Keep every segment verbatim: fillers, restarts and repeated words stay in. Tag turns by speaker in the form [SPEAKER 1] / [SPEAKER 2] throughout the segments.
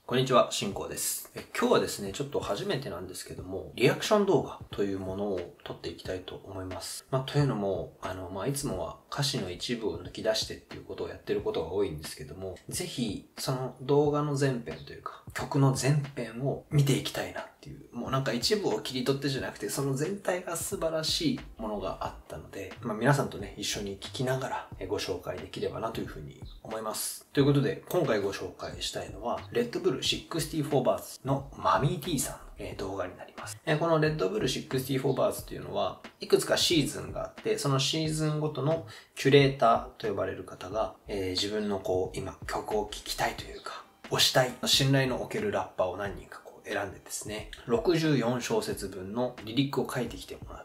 [SPEAKER 1] こんにちは、しんこうです。え今日はですね、ちょっと初めてなんですけども、リアクション動画というものを撮っていきたいと思います。まあ、というのも、あの、まあ、いつもは歌詞の一部を抜き出してっていうことをやってることが多いんですけども、ぜひ、その動画の全編というか、曲の全編を見ていきたいなっていう、もうなんか一部を切り取ってじゃなくて、その全体が素晴らしいものがあったので、まあ、皆さんとね、一緒に聞きながらご紹介できればなというふうに思います。ということで、今回ご紹介したいのは、レッドブルろくじゅうよんバーツのマミー T さんの、えー、動画になります。えー、このレッドブルろくじゅうよんバーツというのは、いくつかシーズンがあって、そのシーズンごとのキュレーターと呼ばれる方が、えー、自分のこう、今曲を聴きたいというか、推したい、信頼のおけるラッパーを何人かこう選んでですね、ろくじゅうよんしょうせつぶんのリリックを書いてきてもらって、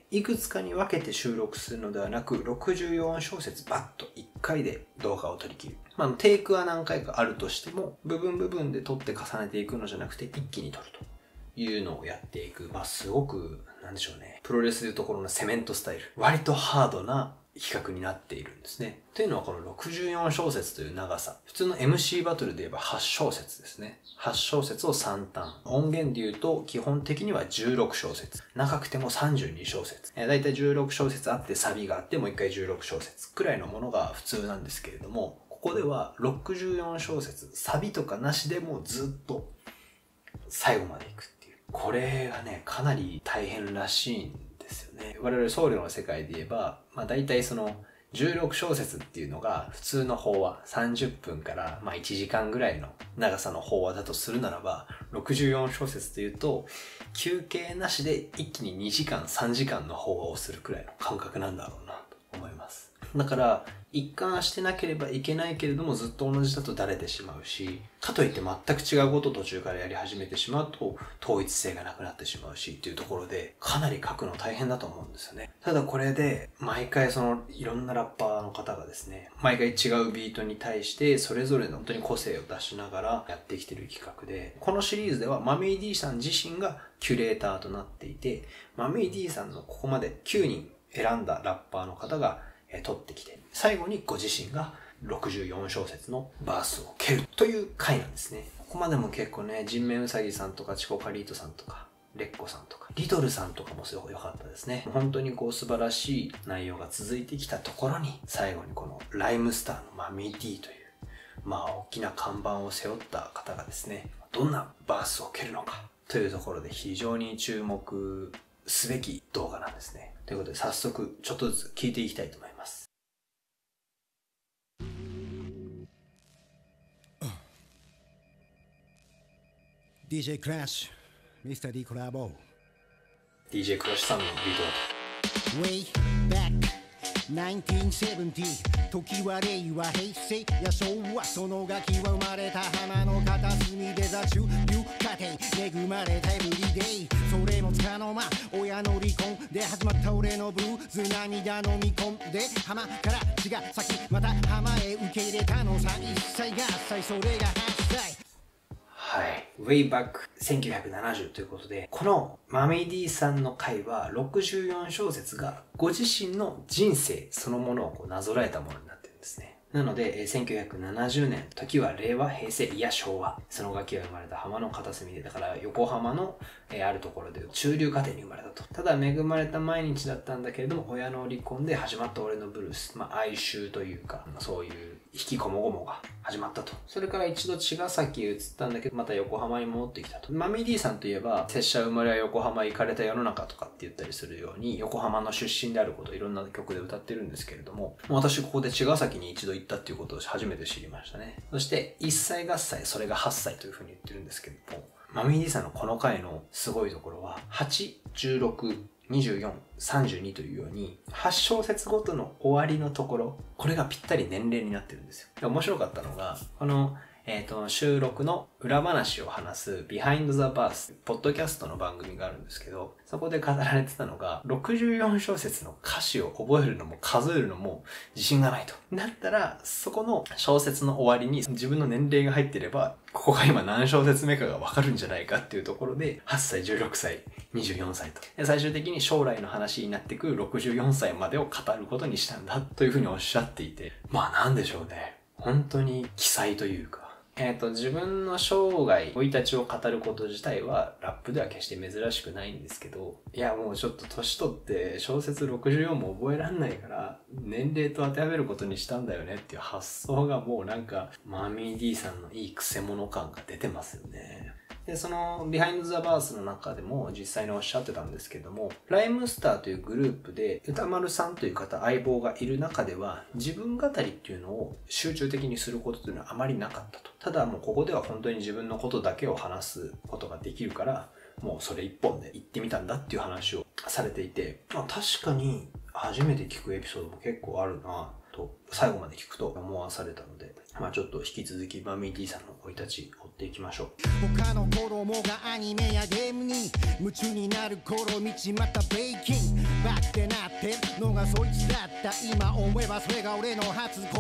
[SPEAKER 1] いくつかに分けて収録するのではなく、ろくじゅうよんしょうせつバッといっかいで動画を撮り切る。まあ、テイクは何回かあるとしても、部分部分で撮って重ねていくのじゃなくて、一気に撮るというのをやっていく。まあ、すごく、なんでしょうね。プロレスでいうところのセメントスタイル。割とハードな比較になっているんですね。というのはこのろくじゅうよんしょうせつという長さ。普通の エムシー バトルで言えばはちしょうせつですね。はちしょうせつをさんターン。音源で言うと基本的にはじゅうろくしょうせつ。長くてもさんじゅうにしょうせつ。だいたいじゅうろくしょうせつあってサビがあってもう一回じゅうろくしょうせつくらいのものが普通なんですけれども、ここではろくじゅうよんしょうせつ、サビとかなしでもずっと最後までいくっていう。これがね、かなり大変らしいんですよね。我々僧侶の世界で言えば、まあ大体そのじゅうろくしょうせつっていうのが普通の法話さんじゅっぷんからまあいちじかんぐらいの長さの法話だとするならば、ろくじゅうよんしょうせつというと休憩なしで一気ににじかんさんじかんの法話をするくらいの感覚なんだろうなと思います。だから一貫してなければいけないけれどもずっと同じだとだれてしまうし、かといって全く違うことを途中からやり始めてしまうと統一性がなくなってしまうしっていうところでかなり書くの大変だと思うんですよね。ただこれで毎回そのいろんなラッパーの方がですね、毎回違うビートに対してそれぞれの本当に個性を出しながらやってきてる企画で、このシリーズではマミー D さん自身がキュレーターとなっていて、マミー D さんのここまできゅうにん選んだラッパーの方が取ってきて、最後にご自身がろくじゅうよんしょうせつのバースを蹴るという回なんですね。ここまでも結構ね、人面うさぎさんとかチコカリートさんとかレッコさんとかリトルさんとかもすごく良かったですね。本当にこう素晴らしい内容が続いてきたところに、最後にこのライムスターのマミー D というまあ大きな看板を背負った方がですね、どんなバースを蹴るのかというところで非常に注目すべき動画なんですね。ということで早速ちょっとずつ聞いていきたいと思います。
[SPEAKER 2] ディージェー クラッシュ、ミスター D コラボ。
[SPEAKER 1] ディージェー クラッシュさんのビートだと。
[SPEAKER 2] Way back ナインティーンセブンティー、 時は令和平成や昭和、そのガキは生まれた浜の片隅で座中流家庭恵まれたエブリデイ、それもつかの間親の離婚で始まった俺のブルーズ、涙飲み込んで浜から茅ヶ崎また浜へ受け入れたのさ、一歳合歳それがはっさい。
[SPEAKER 1] はい。Way Back せんきゅうひゃくななじゅうということで、このマミー D さんの回はろくじゅうよんしょうせつがご自身の人生そのものをこうなぞらえたものになってるんですね。なので、せんきゅうひゃくななじゅうねん、時は令和、平成、いや昭和。そのガキが生まれた浜の片隅で、だから横浜の、えー、あるところで中流家庭に生まれたと。ただ恵まれた毎日だったんだけれども、親の離婚で始まった俺のブルース。まあ哀愁というか、そういう引きこもごもが始まったと。それから一度茅ヶ崎へ移ったんだけど、また横浜に戻ってきたと。マミー D さんといえば、拙者生まれは横浜行かれた世の中とかって言ったりするように、横浜の出身であることをいろんな曲で歌ってるんですけれども、私ここで茅ヶ崎に一度行ったっていうことを初めて知りましたね。そして、いっさい合歳、それがはっさいというふうに言ってるんですけども、マミー D さんのこの回のすごいところは、はち、じゅうろく、にじゅうよん、さんじゅうにというようにはちしょうせつごとの終わりのところ、これがぴったり年齢になってるんですよ。で面白かったのが、この、えっと、収録の裏話を話す Behind the Verse ポッドキャストの番組があるんですけど、そこで語られてたのが、ろくじゅうよんしょうせつの歌詞を覚えるのも数えるのも自信がないと。だったら、そこの小説の終わりに自分の年齢が入っていれば、ここが今何小節目かがわかるんじゃないかっていうところで、はっさい、じゅうろくさい、にじゅうよんさいと。で最終的に将来の話になってくるろくじゅうよんさいまでを語ることにしたんだというふうにおっしゃっていて、まあなんでしょうね。本当に奇才というか、 えっと、自分の生涯、生い立ちを語ること自体は、ラップでは決して珍しくないんですけど、いや、もうちょっと年取って小説ろくじゅうよんも覚えらんないから、年齢と当てはめることにしたんだよねっていう発想がもうなんか、マミー D さんのいいクセ者感が出てますよね。で、その、ビハインドザバースの中でも実際におっしゃってたんですけども、ライムスターというグループで、歌丸さんという方、相棒がいる中では、自分語りっていうのを集中的にすることというのはあまりなかったと。ただもうここでは本当に自分のことだけを話すことができるから、もうそれ一本で行ってみたんだっていう話をされていて、まあ、確かに初めて聞くエピソードも結構あるなと、最後まで聞くと思わされたので、まあちょっと引き続きマミー D さんの生い立ち追っていきましょう。
[SPEAKER 2] 他の子供がアニメやゲームに夢中になる頃道またブレイキングバックでなってるのがそいつだった。今思えばそれが俺の初恋だった。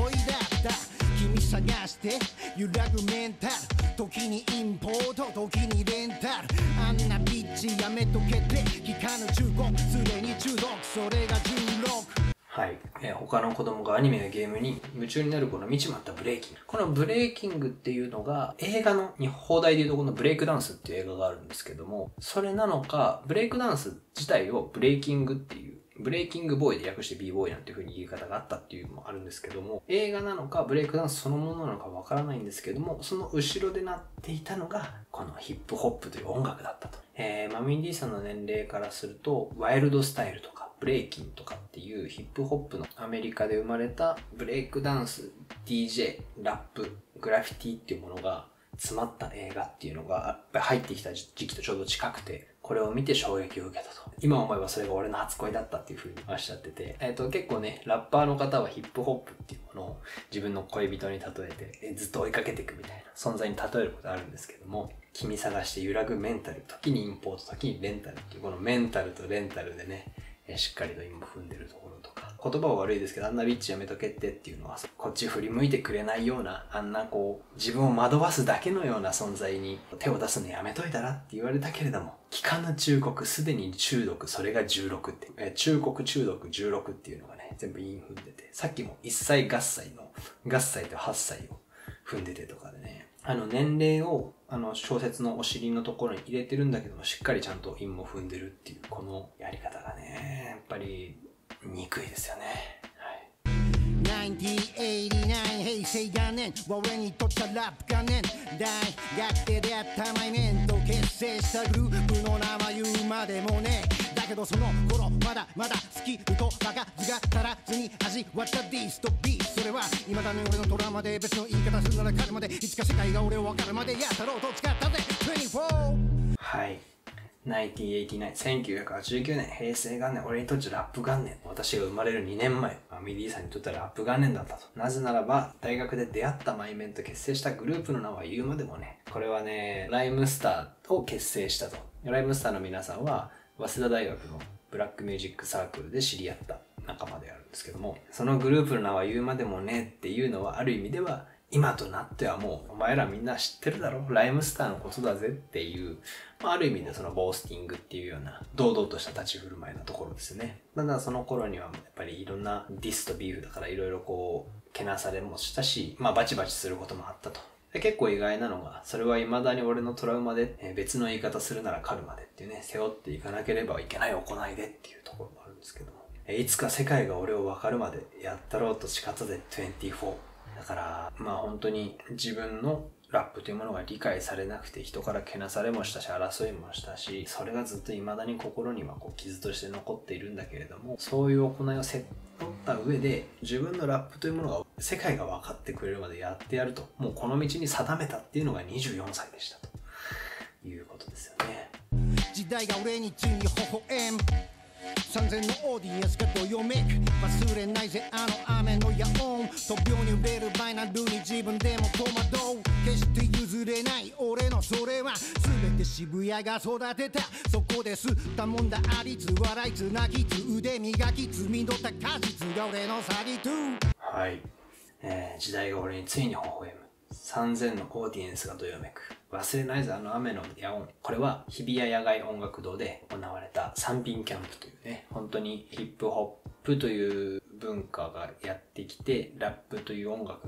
[SPEAKER 2] 君探して揺らぐメンタル、時にインポート時にレンタル、あんなビッチやめとけて聞かぬ中国すでに中毒、それがじゅうろく。
[SPEAKER 1] はい、えー、他の子供がアニメやゲームに夢中になるこの道まったブレイキング。このブレイキングっていうのが映画の日放題でいうとこのブレイクダンスっていう映画があるんですけども、それなのかブレイクダンス自体をブレイキングっていうブレイキングボーイで訳して b ボーイなんていう風に言い方があったっていうのもあるんですけども、映画なのかブレイクダンスそのものなのかわからないんですけども、その後ろでなっていたのがこのヒップホップという音楽だったと。えー、マミー D さんの年齢からするとワイルドスタイルとかブレイキンとかっていうヒップホップのアメリカで生まれたブレイクダンス、ディージェー、ラップ、グラフィティっていうものが詰まった映画っていうのが入ってきた時期とちょうど近くて、これを見て衝撃を受けたと。今思えばそれが俺の初恋だったっていう風におっしゃってて、えっと結構ね、ラッパーの方はヒップホップっていうものを自分の恋人に例えて、えずっと追いかけていくみたいな存在に例えることあるんですけども、君探して揺らぐメンタル、時にインポート、時にレンタルっていうこのメンタルとレンタルでね、しっかりと韻も踏んでるところとか、言葉は悪いですけど、あんなビッチやめとけってっていうのはこっち振り向いてくれないような、あんなこう自分を惑わすだけのような存在に手を出すのやめといたらって言われたけれども、聞かぬ忠告、すでに中毒、それがじゅうろくって、え忠告中毒じゅうろくっていうのがね、全部韻踏んでて、さっきもいっさい合歳の合歳とはっさいを踏んでてとかでね、あの年齢をあの小説のお尻のところに入れてるんだけども、しっかりちゃんと韻も踏んでるっていうこのやり方がね、やっぱり憎いですよね。
[SPEAKER 2] せんきゅうひゃくはちじゅうきゅう平成元年は俺にとったラップ元年、大学で出会ったマイメンと結成したグループの名前言うまでもね、だけどその頃まだまだスキルとバカ図が足らずに味わったディストビー、それは未だに俺のトラウマで、別の言い方するなら彼までいつか世界が俺を分かるまでやったろうと誓ったぜにじゅうよん。
[SPEAKER 1] はい、せんきゅうひゃくはちじゅうきゅうねん平成元年、俺にとってラップ元年、私が生まれるにねんまえ、マミー D さんにとってはラップ元年だったと。なぜならば大学で出会ったマイメンと結成したグループの名は言うまでもね、これはねライムスターを結成したと。ライムスターの皆さんは早稲田大学のブラックミュージックサークルで知り合った仲間であるんですけども、そのグループの名は言うまでもねっていうのはある意味では今となってはもうお前らみんな知ってるだろ、ライムスターのことだぜっていう、まあ、ある意味でそのボースティングっていうような堂々とした立ち振る舞いなところですね。ただその頃にはやっぱりいろんなディスとビーフだからいろいろこうけなされもしたし、まあバチバチすることもあったと。で結構意外なのが、それは未だに俺のトラウマで、えー、別の言い方するならカルマでっていうね、背負っていかなければいけない行いでっていうところもあるんですけども、えー、いつか世界が俺を分かるまでやったろうと誓ったぜにじゅうよん。だからまあ本当に自分のラップというものが理解されなくて人からけなされもしたし争いもしたし、それがずっと未だに心にはこう傷として残っているんだけれども、そういう行いをせ取った上で自分のラップというものが世界が分かってくれるまでやってやると、もうこの道に定めたっていうのがにじゅうよんさいでしたということですよね。
[SPEAKER 2] 時代が俺についに微笑む、三千のオーディエンスがどよめく、忘れないぜあの雨の夜音、飛びに売れるバイナルに自分でも戸惑う、決して譲れない俺のそれは全て渋谷が育てた、そこで吸ったもんだ、ありつ笑いつ泣きつ腕磨きつ実った果実が俺の詐欺トゥ。
[SPEAKER 1] はい、えー、時代が俺についに微笑む、三千のオーディエンスがどよめく、忘れないぜあの雨の夜音。これは日比谷野外音楽堂で行われた三品キャンプというね、本当にヒップホップという文化がやってきて、ラップという音楽が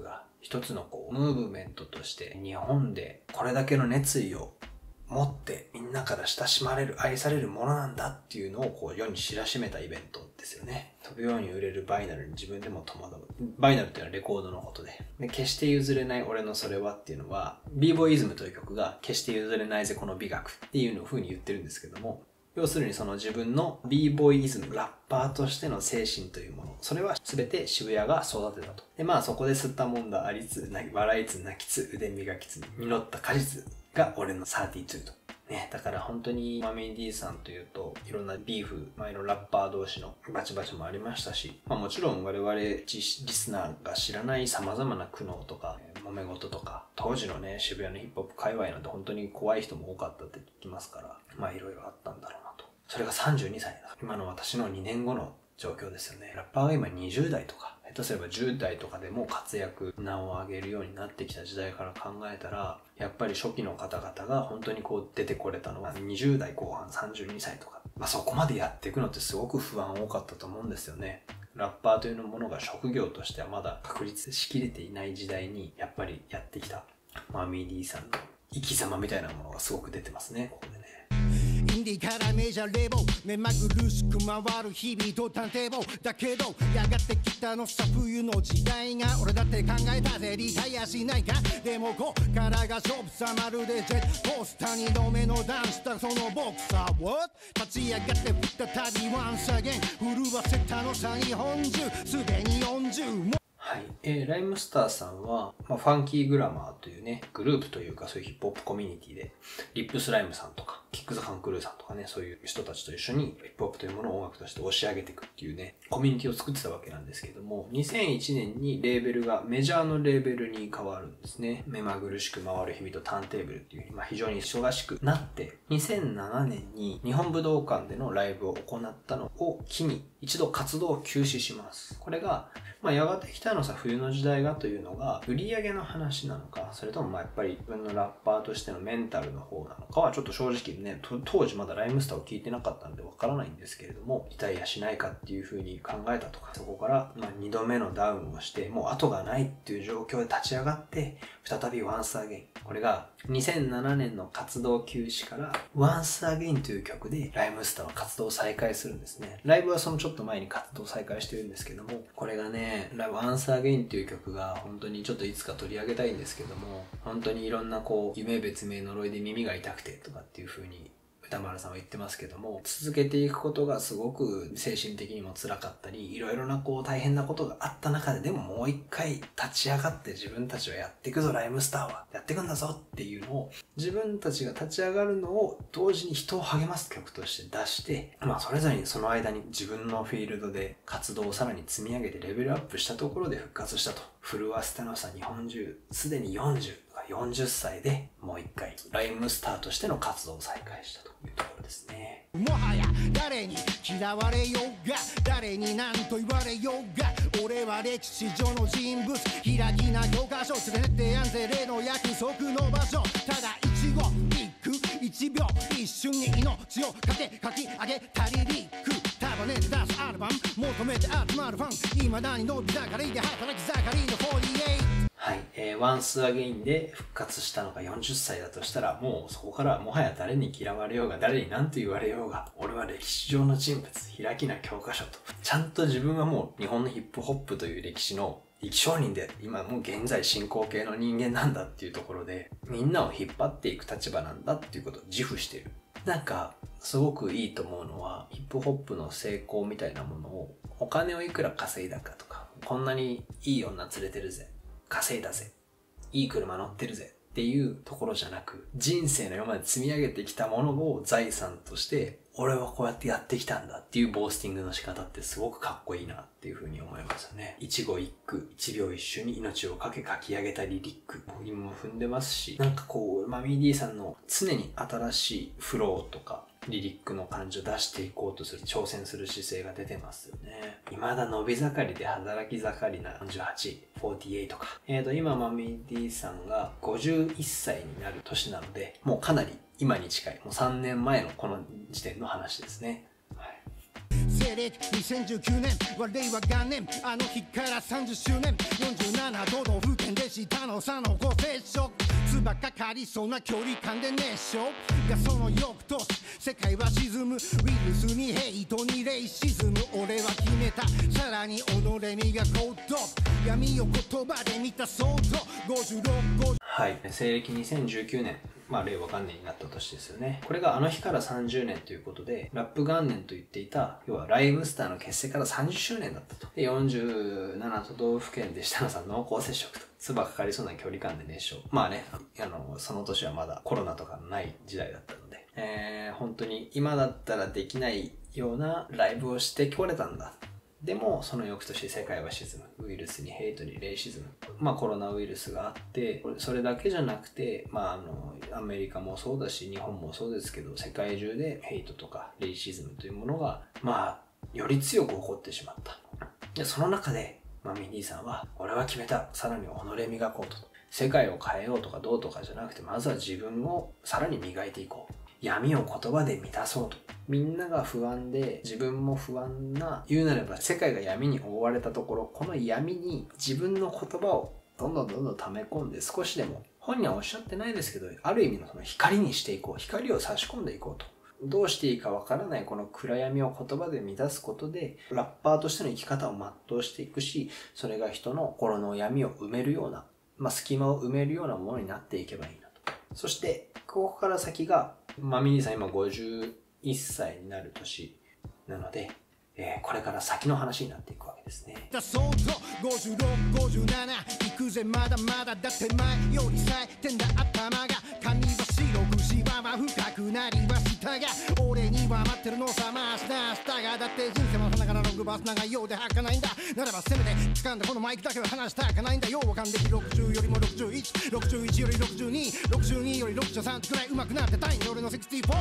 [SPEAKER 1] 一つのこうムーブメントとして日本でこれだけの熱意を持ってみんなから親しまれる、愛されるものなんだっていうのをこう世に知らしめたイベントですよね。飛ぶように売れるバイナルに自分でも戸惑う。バイナルっていうのはレコードのことで。で、決して譲れない俺のそれはっていうのは、b ボーイズムという曲が決して譲れないぜこの美学っていうのを風に言ってるんですけども、要するにその自分の b ボーイズム、ラッパーとしての精神というもの、それは全て渋谷が育てたと。で、まあそこで吸ったもんだ、ありつ、笑いつ、泣きつ、腕磨きつ、実った果実が俺のさんじゅうにと。ね、だから本当にマミー D さんというといろんなビーフ、まあ、いろんなラッパー同士のバチバチもありましたし、まあ、もちろん我々リスナーが知らない様々な苦悩とか揉め事とか、当時のね渋谷のヒップホップ界隈なんて本当に怖い人も多かったって聞きますから、まあいろいろあったんだろうなと。それがさんじゅうにさいだ。今の私のにねんごの状況ですよね。ラッパーが今にじゅう代とか、下手すればじゅう代とかでも活躍、名を上げるようになってきた時代から考えたら、やっぱり初期の方々が本当にこう出てこれたのはにじゅう代後半さんじゅうにさいとか、まあそこまでやっていくのってすごく不安多かったと思うんですよね。ラッパーというものが職業としてはまだ確立しきれていない時代にやっぱりやってきたマミー D さんの生き様みたいなものがすごく出てますね、ここでね。
[SPEAKER 2] インディからメジャーレボ目まぐるしく回る日々と探偵棒だけどやがてきたのさ冬の時代が俺だって考えたぜリタイアしないかでもこっからが勝負さまるでジェットコースターにどめのダンスだそのボクサー What 立ち上がって再びワンサゲン震わせたのさ日本中すでによんじゅうも
[SPEAKER 1] はい。えー、ライムスターさんは、まあ、ファンキーグラマーというね、グループというかそういうヒップホップコミュニティで、リップスライムさんとか、キックザカンクルーさんとかね、そういう人たちと一緒にヒップホップというものを音楽として押し上げていくっていうね、コミュニティを作ってたわけなんですけれども、にせんいちねんにレーベルがメジャーのレーベルに変わるんですね。目まぐるしく回る日々とターンテーブルっていう、まあ、非常に忙しくなって、にせんななねんに日本武道館でのライブを行ったのを機に、一度活動を休止します。これが、まあ、やがて来たのさ冬の時代がというのが売り上げの話なのか、それともまあやっぱり自分のラッパーとしてのメンタルの方なのかはちょっと正直ね、当時まだライムスターを聞いてなかったのでわからないんですけれども、リタイアしないかっていう風に考えたとか、そこからまあにどめのダウンをして、もう後がないっていう状況で立ち上がって、再び Once Again。これがにせんななねんの活動休止から Once Again という曲でライムスターは活動を再開するんですね。ライブはそのちょっと前に活動を再開してるんですけども、これがね、Once Again という曲が本当にちょっといつか取り上げたいんですけども、本当にいろんなこう夢別名呪いで耳が痛くてとかっていう風に歌丸さんは言ってますけども、続けていくことがすごく精神的にも辛かったり、いろいろなこう大変なことがあった中で、でももう一回立ち上がって自分たちはやっていくぞライムスターはやっていくんだぞっていうのを、自分たちが立ち上がるのを同時に人を励ます曲として出して、まあそれぞれにその間に自分のフィールドで活動をさらに積み上げてレベルアップしたところで復活したと。震わせたのさ日本中、すでによんじゅうよんじゅっさいでもう一回ライムスターとしての活動を再開したというところですね。
[SPEAKER 2] もはや誰に嫌われようが誰に何と言われようが俺は歴史上の人物開きな教科書連れてってやんぜ例の約束の場所ただ一語一句一秒一瞬に命をかけ書き上げたリリック束ねて出すアルバム求めて集まるファン未だに伸び盛りで働き盛りのよんじゅうはち
[SPEAKER 1] はい、えー、Once Again で復活したのがよんじゅっさいだとしたら、もうそこからもはや誰に嫌われようが誰に何と言われようが、俺は歴史上の人物、開きな教科書と、ちゃんと自分はもう日本のヒップホップという歴史の生き証人で、今もう現在進行形の人間なんだっていうところで、みんなを引っ張っていく立場なんだっていうことを自負してる。なんか、すごくいいと思うのは、ヒップホップの成功みたいなものを、お金をいくら稼いだかとか、こんなにいい女連れてるぜ。稼いだぜ。いい車乗ってるぜ。っていうところじゃなく、人生の今まで積み上げてきたものを財産として、俺はこうやってやってきたんだっていうボースティングの仕方ってすごくかっこいいなっていうふうに思いますよね。一語一句、一秒一瞬に命をかけ書き上げたリリック。今も踏んでますし、なんかこう、マミー D さんの常に新しいフローとか、リリックの感じを出していこうとする、挑戦する姿勢が出てますよね。未だ伸び盛りで働き盛りなよんじゅうはち、よんじゅうはちとか。えーと、今マミー D さんがごじゅういっさいになる年なので、もうかなり今に近い、もうさんねんまえのこの時点の話ですね。はい。
[SPEAKER 2] 西暦にせんじゅうきゅうねんは令和元年、あの日からさんじゅっしゅうねん、よんじゅうなな都道府県でしたの差のご接触、つばかかりそうな距離感で熱唱がその翌年、世界は沈む、ウイルスにヘイトにレイシズム、俺は決めた、さらに己身が行動、闇を言葉で見た想像、ごじゅうろく、ごじゅう
[SPEAKER 1] はい、西暦にせんじゅうきゅうねん、まあ令和元年になった年ですよね。これがあの日からさんじゅうねんということで、ラップ元年と言っていた、要はライブスターの結成からさんじゅっしゅうねんだったと。で、よんじゅうなな都道府県で下野さん濃厚接触と。唾かかりそうな距離感で熱唱。まあね、あの、その年はまだコロナとかのない時代だったので、えー、本当に今だったらできないようなライブをしてこれたんだ。でも、その翌年世界は沈む。ウイルスにヘイトにレイシズム。まあコロナウイルスがあって、それだけじゃなくて、まああの、アメリカもそうだし、日本もそうですけど、世界中でヘイトとかレイシズムというものが、まあ、より強く起こってしまった。で、その中で、マミ兄さんは、俺は決めた。さらに己磨こうと。世界を変えようとかどうとかじゃなくて、まずは自分をさらに磨いていこう。闇を言葉で満たそうと。みんなが不安で自分も不安な、言うなれば世界が闇に覆われたところ、この闇に自分の言葉をどんどんどんどん溜め込んで少しでも、本人はおっしゃってないですけど、ある意味のその光にしていこう。光を差し込んでいこうと。どうしていいかわからないこの暗闇を言葉で満たすことで、ラッパーとしての生き方を全うしていくし、それが人の心の闇を埋めるような、まあ、隙間を埋めるようなものになっていけばいいなと。そして、ここから先が、マミ兄さん今ごじゅういっさいになる年なので、えー、これから先の話になっていくわけですね。
[SPEAKER 2] 想像ごじゅうろく、ごじゅうなな行くぜまだまだだって前より冴えてんだ頭が、髪は白くシワは深くなりはしたが、俺には待ってるのさましたしたが、だって人生はさながらロングバース長いようで儚かないんだ、ならばせめて掴んでこのマイクだけは離したかないんだよ、わかんできろくじゅうよりもろくじゅういち、ろくじゅういちよりろくじゅうに、ろくじゅうによりろくじゅうさんくらい上手くなってたいんだ俺のろくじゅうよん。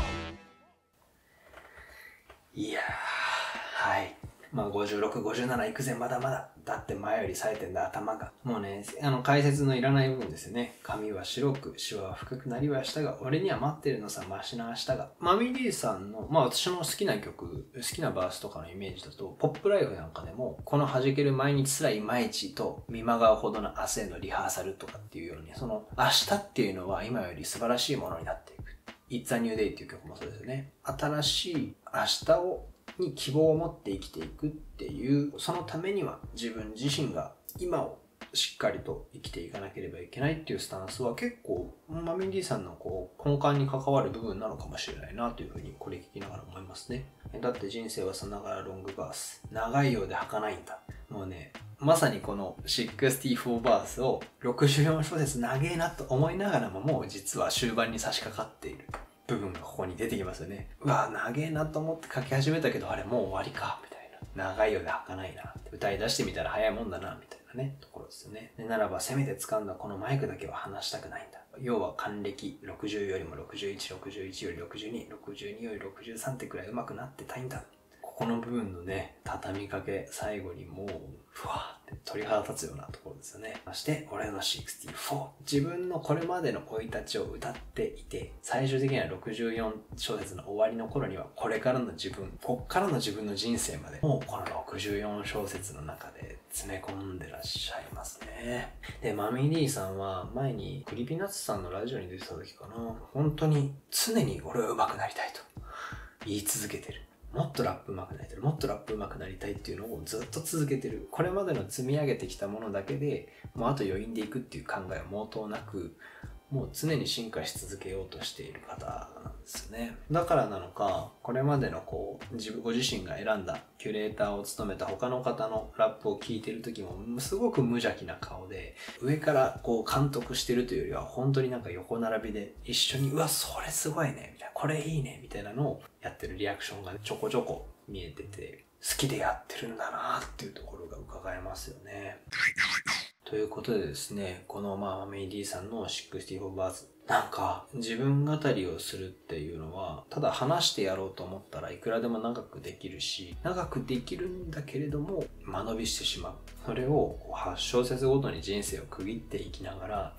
[SPEAKER 1] いやー、はい。まあごじゅうろく、ごじゅうなな行くぜまだまだ。だって前より冴えてんだ頭が。もうね、あの解説のいらない部分ですよね。髪は白く、シワは深くなりはしたが、俺には待ってるのさ、マシな明日が。マミリーさんの、まあ私の好きな曲、好きなバースとかのイメージだと、ポップライフなんかでも、この弾ける毎日すらいまいちと、見まがうほどの明日へのリハーサルとかっていうように、その明日っていうのは今より素晴らしいものになっていく。It's a New Day っていう曲もそうですよね。新しい明日をに希望を持って生きていくっていう、そのためには自分自身が今をしっかりと生きていかなければいけないっていうスタンスは結構マミンディさんのこう根幹に関わる部分なのかもしれないなというふうにこれ聞きながら思いますね。だって人生はさながらロングバース、長いようで儚いんだ。もうね、まさにこのろくじゅうよんバースをろくじゅうよん小節長えなと思いながらも、もう実は終盤に差し掛かっている部分がここに出てきますよね。うわ、長えなと思って書き始めたけど、あれもう終わりか、みたいな。長いようで儚いなって。歌い出してみたら早いもんだな、みたいなね、ところですよね。でならば、せめて掴んだこのマイクだけは離したくないんだ。要は還暦、ろくじゅうよりもろくじゅういち、ろくじゅういちよりろくじゅうに、ろくじゅうによりろくじゅうさんってくらい上手くなってたいんだ。ここの部分のね、畳みかけ、最後にもう、ふわーって鳥肌立つようなところですよね。そして、俺のろくじゅうよん。自分のこれまでの生い立ちを歌っていて、最終的にはろくじゅうよん小節の終わりの頃には、これからの自分、こっからの自分の人生まで、もうこのろくじゅうよん小節の中で詰め込んでらっしゃいますね。で、マミー D さんは前にクリピナッツさんのラジオに出てた時かな、本当に常に俺は上手くなりたいと言い続けてる。もっとラップ上手くなりたい。もっとラップ上手くなりたいっていうのをずっと続けてる。これまでの積み上げてきたものだけで、もうあと余韻でいくっていう考えは毛頭なく、もう常に進化し続けようとしている方なんですよね。だからなのか、これまでのこう、自分、ご自身が選んだキュレーターを務めた他の方のラップを聞いてる時も、すごく無邪気な顔で、上からこう監督してるというよりは、本当になんか横並びで一緒に、うわ、それすごいね、みたいな、これいいね、みたいなのをやってるリアクションがちょこちょこ見えてて、好きでやってるんだなっていうところが伺えますよね。ということでですね、このまあマミー D さんのろくじゅうよんバーズ、なんか自分語りをするっていうのは、ただ話してやろうと思ったらいくらでも長くできるし、長くできるんだけれども間延びしてしまう。それをはち小節ごとに人生を区切っていきながら、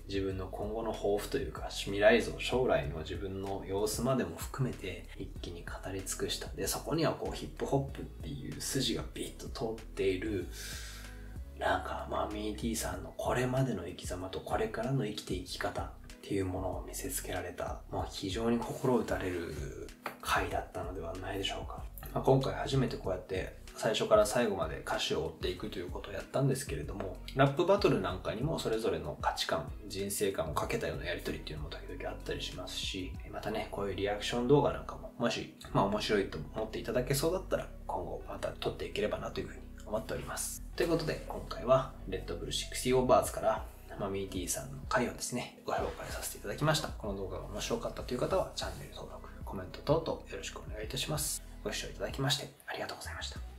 [SPEAKER 1] 自分の今後の抱負というか、未来像、将来の自分の様子までも含めて一気に語り尽くした。で、そこにはこうヒップホップっていう筋がビッと通っている、なんかマミー T さんのこれまでの生き様とこれからの生きていき方っていうものを見せつけられた、まあ、非常に心打たれる回だったのではないでしょうか。まあ、今回初めてこうやって最初から最後まで歌詞を追っていくということをやったんですけれども、ラップバトルなんかにもそれぞれの価値観、人生観をかけたようなやりとりっていうのも時々あったりしますし、またね、こういうリアクション動画なんかももし、まあ面白いと思っていただけそうだったら今後また撮っていければなというふうに思っております。ということで今回はレッドブルろくじゅうオーバーズからマミー T さんの回をですね、ご紹介させていただきました。この動画が面白かったという方はチャンネル登録、コメント等々よろしくお願いいたします。ご視聴いただきましてありがとうございました。